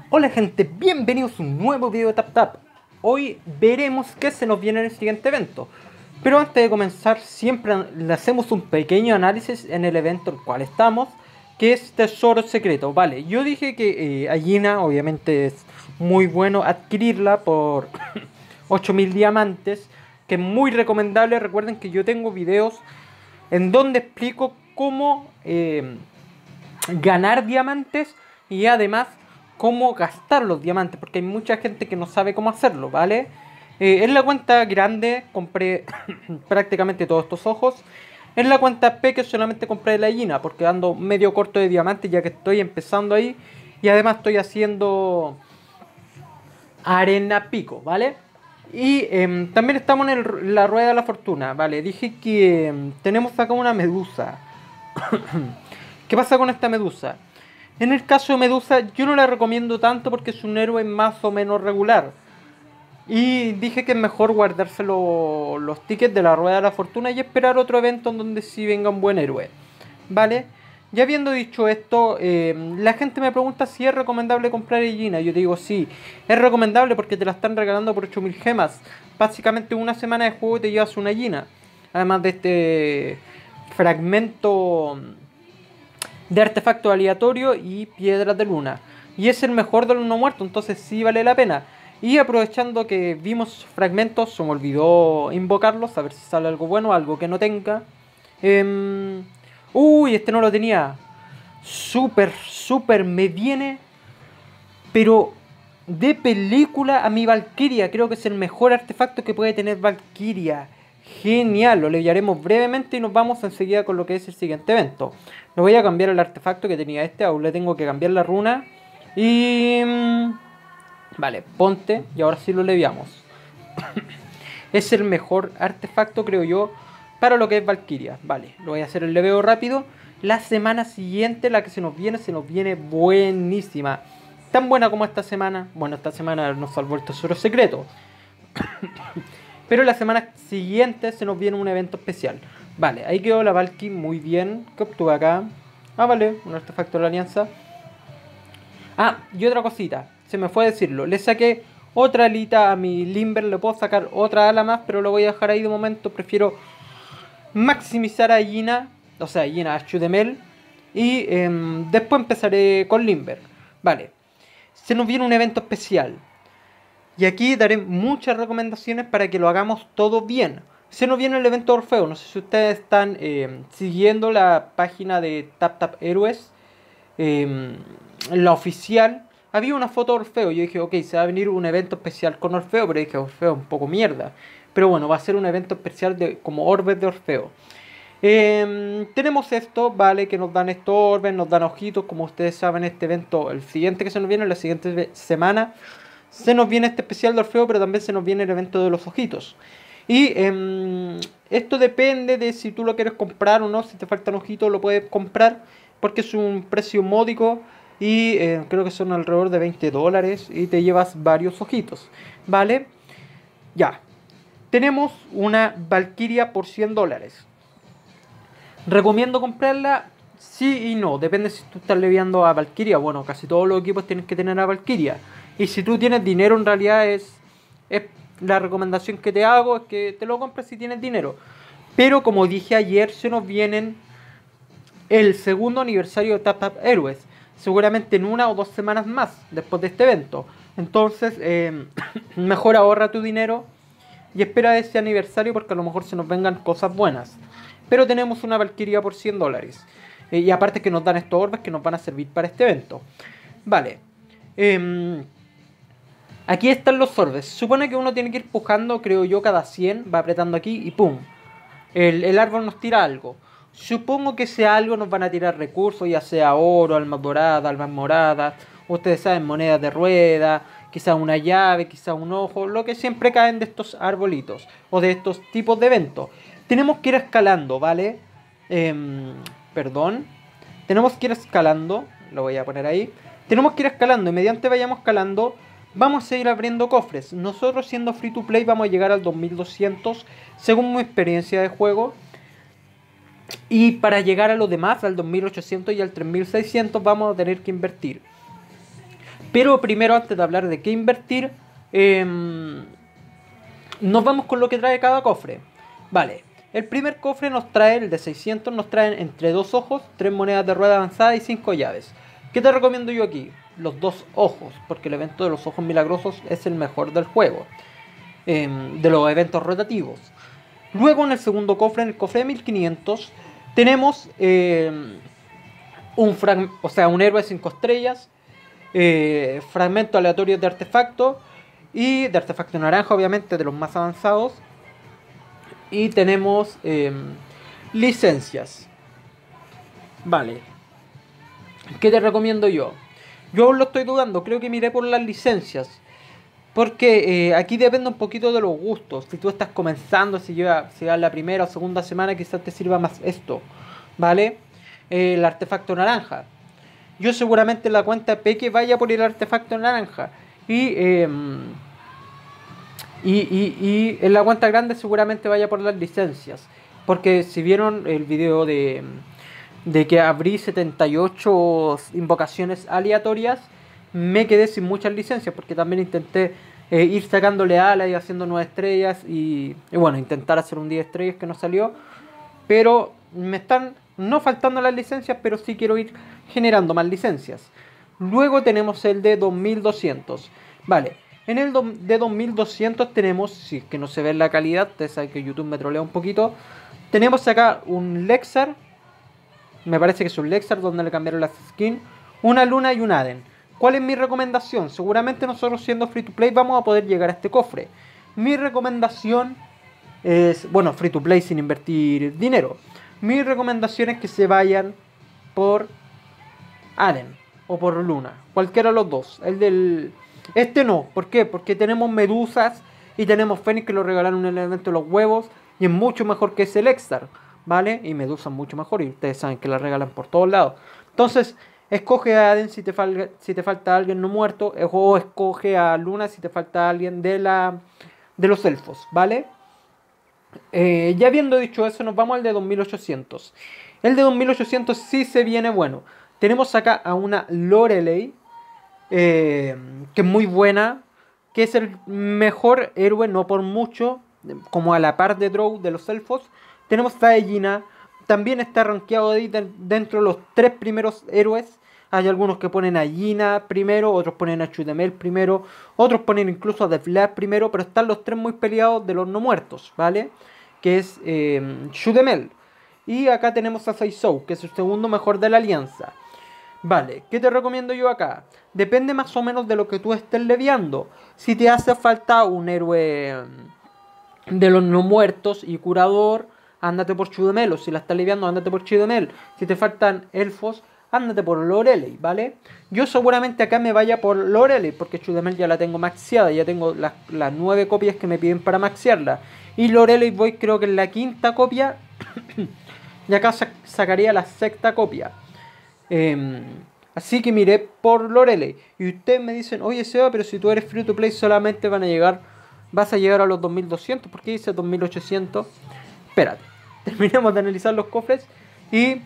Hola gente, bienvenidos a un nuevo video de TapTap. Hoy veremos qué se nos viene en el siguiente evento. Pero antes de comenzar, siempre le hacemos un pequeño análisis en el evento en el cual estamos, que es Tesoro Secreto. Vale, yo dije que Allina obviamente es muy bueno adquirirla por 8000 diamantes, que es muy recomendable. Recuerden que yo tengo videos en donde explico cómo ganar diamantes y además cómo gastar los diamantes, porque hay mucha gente que no sabe cómo hacerlo, ¿vale? En la cuenta grande compré prácticamente todos estos ojos. En la cuenta P que solamente compré la gallina, porque ando medio corto de diamantes ya que estoy empezando ahí. Y además estoy haciendo arena pico, ¿vale? Y también estamos en la rueda de la fortuna, ¿vale? Dije que tenemos acá una medusa. ¿Qué pasa con esta medusa? En el caso de Medusa, yo no la recomiendo tanto porque es un héroe más o menos regular. Y dije que es mejor guardarse los tickets de la Rueda de la Fortuna y esperar otro evento en donde sí venga un buen héroe. ¿Vale? Ya habiendo dicho esto, la gente me pregunta si es recomendable comprar Gina. Yo digo sí, es recomendable porque te la están regalando por 8000 gemas. Básicamente una semana de juego y te llevas una Gina. Además de este fragmento de artefacto aleatorio y piedras de luna. Y es el mejor de los no muertos, entonces sí vale la pena. Y aprovechando que vimos fragmentos, se me olvidó invocarlos, a ver si sale algo bueno, algo que no tenga. Uy, este no lo tenía. Súper, me viene, pero de película a mi Valkyria. Creo que es el mejor artefacto que puede tener Valkyria. Genial, lo leeremos brevemente y nos vamos enseguida con lo que es el siguiente evento. Le voy a cambiar el artefacto que tenía este, aún le tengo que cambiar la runa. Y... vale, ponte y ahora sí lo leviamos. Es el mejor artefacto, creo yo, para lo que es Valkyria. Vale, lo voy a hacer el leveo rápido. La semana siguiente, la que se nos viene buenísima. Tan buena como esta semana. Bueno, esta semana nos salvó el tesoro secreto. Pero la semana siguiente se nos viene un evento especial. Vale, ahí quedó la Valky muy bien. ¿Qué obtuve acá? Ah, vale, un artefacto de la alianza. Ah, y otra cosita, se me fue a decirlo. Le saqué otra alita a mi Limber. Le puedo sacar otra ala más, pero lo voy a dejar ahí de momento. Prefiero maximizar a Gina, o sea, Gina a Chudemel. Y después empezaré con Limber. Vale, se nos viene un evento especial. Y aquí daré muchas recomendaciones para que lo hagamos todo bien. Se nos viene el evento de Orfeo. No sé si ustedes están siguiendo la página de TapTap Héroes. La oficial. Había una foto de Orfeo. Yo dije, ok, se va a venir un evento especial con Orfeo. Pero dije, Orfeo es un poco mierda. Pero bueno, va a ser un evento especial de como orbes de Orfeo. Tenemos esto, vale, que nos dan estos orbes, nos dan ojitos. Como ustedes saben, este evento, el siguiente que se nos viene, la siguiente semana, se nos viene este especial de Orfeo, pero también se nos viene el evento de los ojitos. Y esto depende de si tú lo quieres comprar o no. Si te faltan ojitos lo puedes comprar porque es un precio módico. Y creo que son alrededor de $20 y te llevas varios ojitos. ¿Vale? Ya. Tenemos una Valkyria por $100. ¿Recomiendo comprarla? Sí y no. Depende si tú estás leviando a Valkyria. Bueno, casi todos los equipos tienen que tener a Valkyria. Y si tú tienes dinero, en realidad es la recomendación que te hago es que te lo compres si tienes dinero. Pero como dije ayer, se nos vienen el segundo aniversario de TapTap Héroes. Seguramente en 1 o 2 semanas más después de este evento. Entonces, mejor ahorra tu dinero y espera ese aniversario porque a lo mejor se nos vengan cosas buenas. Pero tenemos una Valkyria por $100. Y aparte que nos dan estos orbes que nos van a servir para este evento. Vale. Aquí están los orbes. Se supone que uno tiene que ir pujando, creo yo, cada 100. Va apretando aquí y ¡pum! El árbol nos tira algo. Supongo que ese algo nos van a tirar recursos, ya sea oro, almas doradas, almas moradas. Ustedes saben, monedas de rueda, quizás una llave, quizás un ojo. Lo que siempre caen de estos arbolitos o de estos tipos de eventos. Tenemos que ir escalando, ¿vale? Perdón. Tenemos que ir escalando. Lo voy a poner ahí. Tenemos que ir escalando y mediante vayamos escalando vamos a ir abriendo cofres. Nosotros siendo free to play vamos a llegar al 2200 según mi experiencia de juego. Y para llegar a los demás, al 2800 y al 3600 vamos a tener que invertir. Pero primero, antes de hablar de qué invertir, nos vamos con lo que trae cada cofre. Vale, el primer cofre nos trae, el de 600, nos trae entre 2 ojos, 3 monedas de rueda avanzada y 5 llaves. ¿Qué te recomiendo yo aquí? Los 2 ojos, porque el evento de los ojos milagrosos es el mejor del juego, de los eventos rotativos. Luego en el segundo cofre, en el cofre de 1500, tenemos un héroe 5 estrellas, fragmento aleatorio de artefacto y de artefacto naranja, obviamente, de los más avanzados. Y tenemos licencias. Vale, ¿qué te recomiendo yo? Yo aún lo estoy dudando, creo que miré por las licencias. Porque aquí depende un poquito de los gustos. Si tú estás comenzando, si llevas la primera o segunda semana, quizás te sirva más esto, ¿vale? El artefacto naranja. Yo seguramente en la cuenta Peque vaya por el artefacto naranja. Y en la cuenta grande seguramente vaya por las licencias. Porque si vieron el video de que abrí 78 invocaciones aleatorias, me quedé sin muchas licencias. Porque también intenté ir sacándole alas y haciendo 9 estrellas. Y bueno, intentar hacer un 10 estrellas que no salió. Pero me están no faltando las licencias, pero sí quiero ir generando más licencias. Luego tenemos el de 2200. Vale, en el de 2200 tenemos, si es que no se ve la calidad, ustedes saben que YouTube me trolea un poquito. Tenemos acá un Lexar, me parece que es un Lexar donde le cambiaron las skins, una Luna y un Aden. ¿Cuál es mi recomendación? Seguramente nosotros siendo free to play vamos a poder llegar a este cofre. Mi recomendación es, bueno, free to play sin invertir dinero. Mi recomendación es que se vayan por Aden o por Luna, cualquiera de los dos. Este no, ¿por qué? Porque tenemos medusas y tenemos Fénix que lo regalaron en el evento de los huevos y es mucho mejor que ese Lexar, ¿vale? Y medusas mucho mejor y ustedes saben que la regalan por todos lados. Entonces, escoge a Aden si te falta alguien no muerto, o escoge a Luna si te falta alguien de los elfos, ¿vale? Ya habiendo dicho eso, nos vamos al de 2800. El de 2800 sí se viene bueno. Tenemos acá a una Lorelei, que es muy buena, que es el mejor héroe, no por mucho, como a la par de Drow de los elfos. Tenemos a Egina, también está rankeado dentro de los 3 primeros héroes. Hay algunos que ponen a Egina primero, otros ponen a Chudemel primero, otros ponen incluso a Devlad primero, pero están los 3 muy peleados de los no muertos, ¿vale? Que es Chudemel. Y acá tenemos a Saizou, que es el segundo mejor de la alianza. Vale, ¿qué te recomiendo yo acá? Depende más o menos de lo que tú estés leviando. Si te hace falta un héroe de los no muertos y curador, ándate por Chudemel. O si la estás leviando, ándate por Chudemel. Si te faltan elfos, ándate por Lorelei, ¿vale? Yo seguramente acá me vaya por Lorelei, porque Chudemel ya la tengo maxiada. Ya tengo las 9 copias que me piden para maxiarla. Y Lorelei voy creo que en la 5ª copia. Y acá sacaría la 6ª copia. Así que miré por Lorelei. Y ustedes me dicen, oye Seba, pero si tú eres free to play solamente vas a llegar a los 2200. ¿Por qué dice 2800? Espérate, terminemos de analizar los cofres y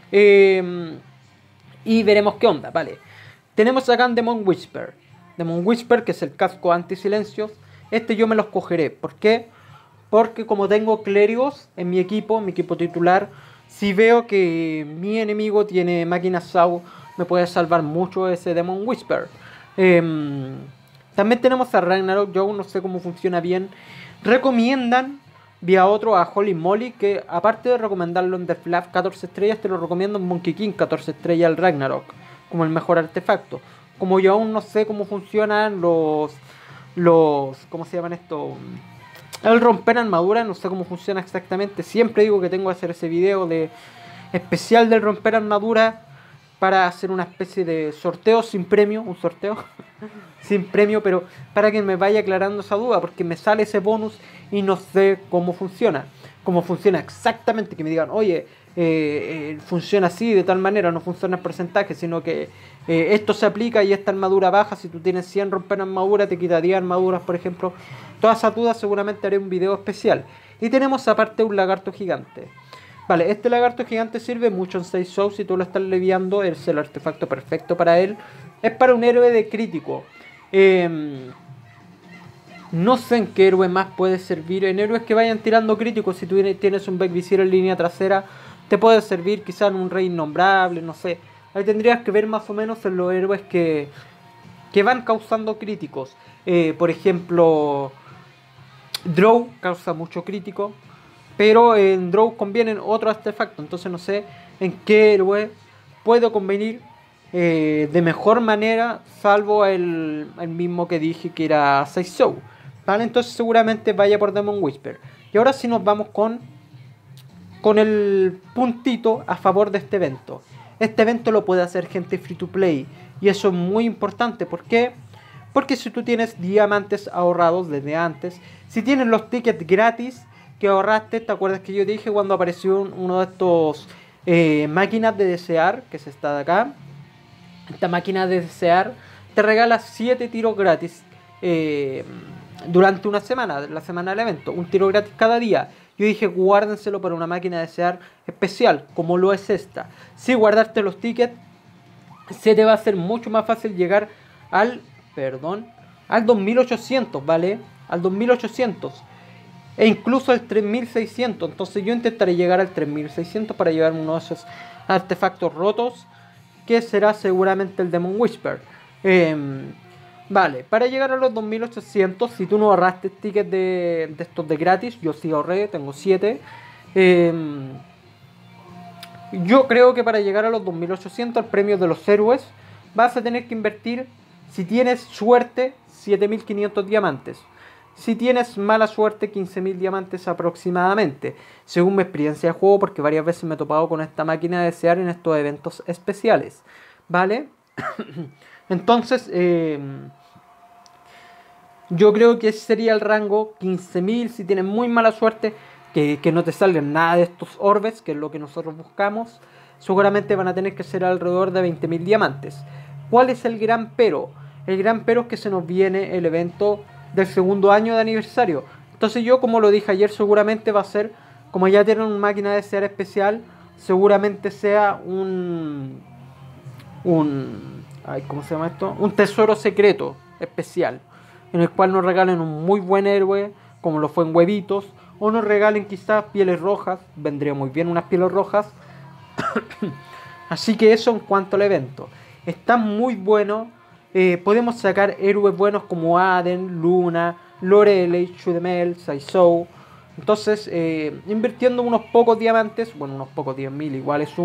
veremos qué onda. Vale, tenemos acá un Demon Whisper. Demon Whisper, que es el casco anti-silencios. Este yo me los cogeré. ¿Por qué? Porque como tengo clérigos en mi equipo titular, si veo que mi enemigo tiene máquina SAU, me puede salvar mucho ese Demon Whisper. También tenemos a Ragnarok. Yo aún no sé cómo funciona bien. Recomiendan vía otro a Holy Moly, que aparte de recomendarlo en The Flap 14 estrellas, te lo recomiendo en Monkey King 14 estrellas al Ragnarok, como el mejor artefacto. Como yo aún no sé cómo funcionan los ¿cómo se llaman esto? El romper armadura, no sé cómo funciona exactamente. Siempre digo que tengo que hacer ese video de especial del romper armadura para hacer una especie de sorteo sin premio, un sorteo sin premio, pero para que me vaya aclarando esa duda, porque me sale ese bonus y no sé cómo funciona exactamente, que me digan, oye, funciona así, de tal manera, no funciona en porcentaje, sino que esto se aplica y esta armadura baja, si tú tienes 100 romper armadura, te quitaría armaduras, por ejemplo. Todas esas dudas seguramente haré un video especial. Y tenemos aparte un lagarto gigante. Vale, este lagarto gigante sirve mucho en 6 shows. Si tú lo estás leviando, es el artefacto perfecto para él. es para un héroe de crítico. No sé en qué héroe más puede servir. En héroes que vayan tirando críticos. Si tú tienes un Beck-Visir en línea trasera, te puede servir quizás en un rey innombrable, no sé. Ahí tendrías que ver más o menos en los héroes que van causando críticos. Por ejemplo, Drow causa mucho crítico, pero en Drow convienen otros artefactos. Entonces no sé en qué héroe puedo convenir de mejor manera, salvo el mismo que dije que era Saizou. ¿Vale? Entonces seguramente vaya por Demon Whisper. Y ahora sí nos vamos con el puntito a favor de este evento. Este evento lo puede hacer gente free to play. Y eso es muy importante. ¿Por qué? Porque si tú tienes diamantes ahorrados desde antes, si tienes los tickets gratis que ahorraste, ¿te acuerdas que yo dije cuando apareció uno de estos máquinas de desear, que es esta de acá? Esta máquina de desear te regala 7 tiros gratis durante una semana, la semana del evento. Un tiro gratis cada día. Yo dije, guárdenselo para una máquina de desear especial, como lo es esta. Si guardarte los tickets, se te va a hacer mucho más fácil llegar al 2800, ¿vale? Al 2800. E incluso al 3600. Entonces yo intentaré llegar al 3600 para llevar uno de esos artefactos rotos, que será seguramente el Demon Whisper. Vale, para llegar a los 2800, si tú no ahorraste tickets de estos de gratis, yo sí ahorré, tengo 7. Yo creo que para llegar a los 2800, al premio de los héroes, vas a tener que invertir, si tienes suerte, 7500 diamantes. Si tienes mala suerte, 15.000 diamantes aproximadamente, según mi experiencia de juego, porque varias veces me he topado con esta máquina de desear en estos eventos especiales, ¿vale? Entonces, yo creo que ese sería el rango, 15.000, si tienes muy mala suerte, que no te salgan nada de estos orbes, que es lo que nosotros buscamos, seguramente van a tener que ser alrededor de 20.000 diamantes. ¿Cuál es el gran pero? El gran pero es que se nos viene el evento del segundo año de aniversario. Entonces yo, como lo dije ayer, seguramente va a ser, como ya tienen una máquina de desear especial, seguramente sea ¿cómo se llama esto? Un tesoro secreto especial, en el cual nos regalen un muy buen héroe, como lo fue en Huevitos, o nos regalen quizás pieles rojas, vendría muy bien unas pieles rojas. Así que eso en cuanto al evento. Está muy bueno. Podemos sacar héroes buenos como Aden, Luna, Lorelei, Chudemel, Saizou. Entonces, invirtiendo unos pocos diamantes, bueno, unos pocos 10.000, igual es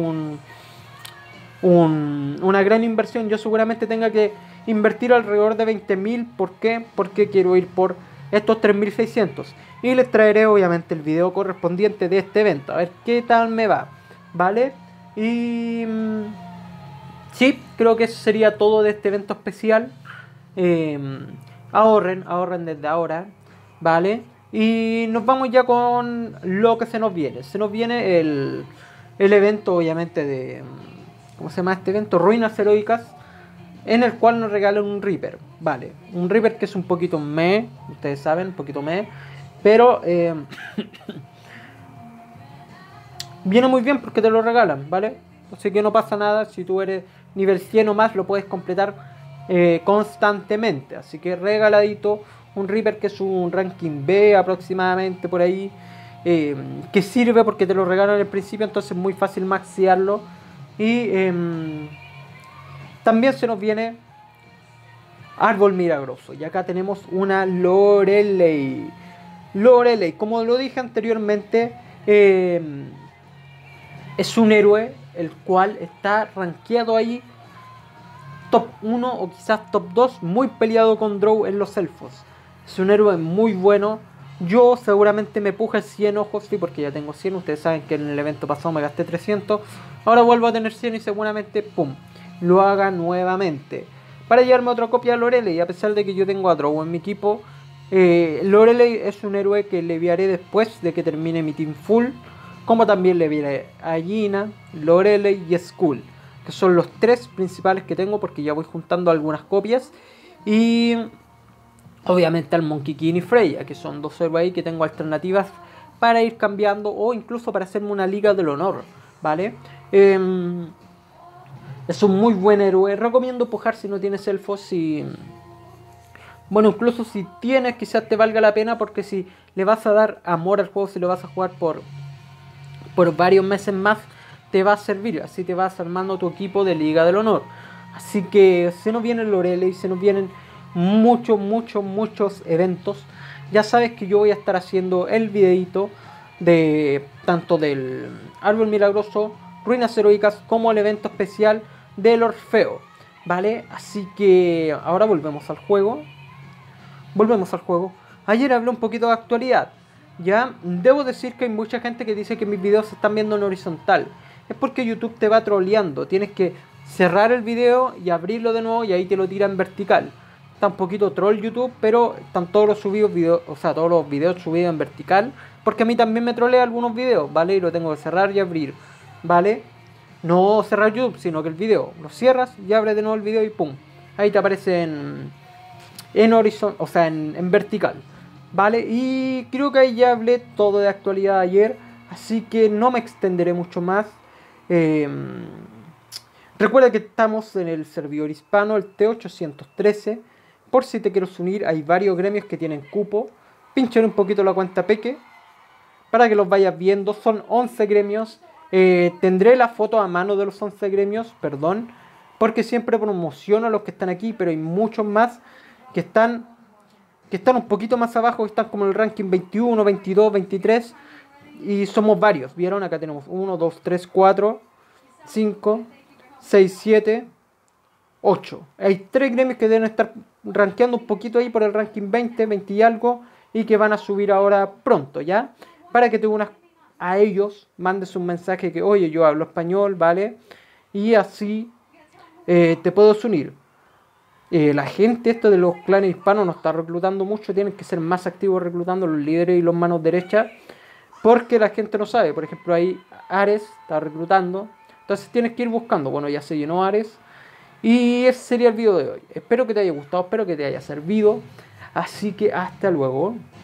una gran inversión. Yo seguramente tenga que invertir alrededor de 20.000. ¿Por qué? Porque quiero ir por estos 3.600. Y les traeré obviamente el video correspondiente de este evento. A ver qué tal me va. ¿Vale? Y sí, creo que eso sería todo de este evento especial. Ahorren desde ahora. ¿Vale? Y nos vamos ya con lo que se nos viene. Se nos viene el evento obviamente de... ¿Cómo se llama este evento? Ruinas heroicas, en el cual nos regalan un Reaper. Vale, un Reaper que es un poquito meh, ustedes saben, un poquito meh, pero viene muy bien porque te lo regalan, ¿vale? Así que no pasa nada, si tú eres nivel 100 o más lo puedes completar constantemente. Así que regaladito, un Reaper que es un ranking B aproximadamente por ahí, que sirve porque te lo regalan al principio, entonces es muy fácil maxearlo. Y también se nos viene Árbol Milagroso. Y acá tenemos una Lorelei. Lorelei, como lo dije anteriormente, es un héroe el cual está rankeado ahí top 1 o quizás top 2, muy peleado con Drow en los elfos. Es un héroe muy bueno. Yo seguramente me puje 100 ojos, sí, porque ya tengo 100. Ustedes saben que en el evento pasado me gasté 300. Ahora vuelvo a tener 100 y seguramente, pum, lo haga nuevamente. Para llevarme otra copia de Lorelei, a pesar de que yo tengo a Drow en mi equipo, Lorelei es un héroe que le enviaré después de que termine mi team full. Como también le enviaré a Gina, Lorelei y Skull, que son los 3 principales que tengo, porque ya voy juntando algunas copias. Y obviamente al Monkey King y Freya, que son 2 héroes ahí que tengo alternativas para ir cambiando, o incluso para hacerme una liga del honor, ¿vale? Es un muy buen héroe. Recomiendo pujar si no tienes elfos. Si... Bueno, incluso si tienes, quizás te valga la pena, porque si le vas a dar amor al juego, si lo vas a jugar por varios meses más, te va a servir. Así te vas armando tu equipo de Liga del Honor. Así que se nos vienen Lorelei, se nos vienen muchos eventos. Ya sabes que yo voy a estar haciendo el videito de tanto del Árbol Milagroso, Ruinas Heroicas, como el evento especial del Orfeo, ¿vale? Así que ahora volvemos al juego. Ayer hablé un poquito de actualidad. Ya debo decir que hay mucha gente que dice que mis videos se están viendo en horizontal. Es porque YouTube te va troleando. Tienes que cerrar el video y abrirlo de nuevo y ahí te lo tira en vertical. Está un poquito troll YouTube, pero están todos los videos subidos en vertical. Porque a mí también me trolea algunos videos, ¿vale? Y lo tengo que cerrar y abrir, ¿vale? No cerrar YouTube, sino que el video lo cierras y abres de nuevo el video y pum. Ahí te aparece en horizontal, o sea, en vertical, ¿vale? Y creo que ahí ya hablé todo de actualidad ayer, así que no me extenderé mucho más. Recuerda que estamos en el servidor hispano, el T813. Por si te quieres unir, hay varios gremios que tienen cupo. Pinchen un poquito la cuenta Peque para que los vayas viendo. Son 11 gremios. Tendré la foto a mano de los 11 gremios, perdón, porque siempre promociono a los que están aquí, pero hay muchos más que están un poquito más abajo, que están como en el ranking 21, 22, 23. Y somos varios, ¿vieron? Acá tenemos 1, 2, 3, 4, 5, 6, 7, 8. Hay 3 gremios que deben estar rankeando un poquito ahí por el ranking 20, 20 y algo, y que van a subir ahora pronto, ¿ya? Para que te unas a ellos, mandes un mensaje que, oye, yo hablo español, ¿vale? Y así te puedes unir. La gente esto de los clanes hispanos no está reclutando mucho, tienen que ser más activos reclutando los líderes y los manos derechas, porque la gente no sabe. Por ejemplo, ahí Ares está reclutando, entonces tienes que ir buscando. Bueno, ya se llenó Ares. Y ese sería el video de hoy. Espero que te haya gustado, espero que te haya servido. Así que hasta luego.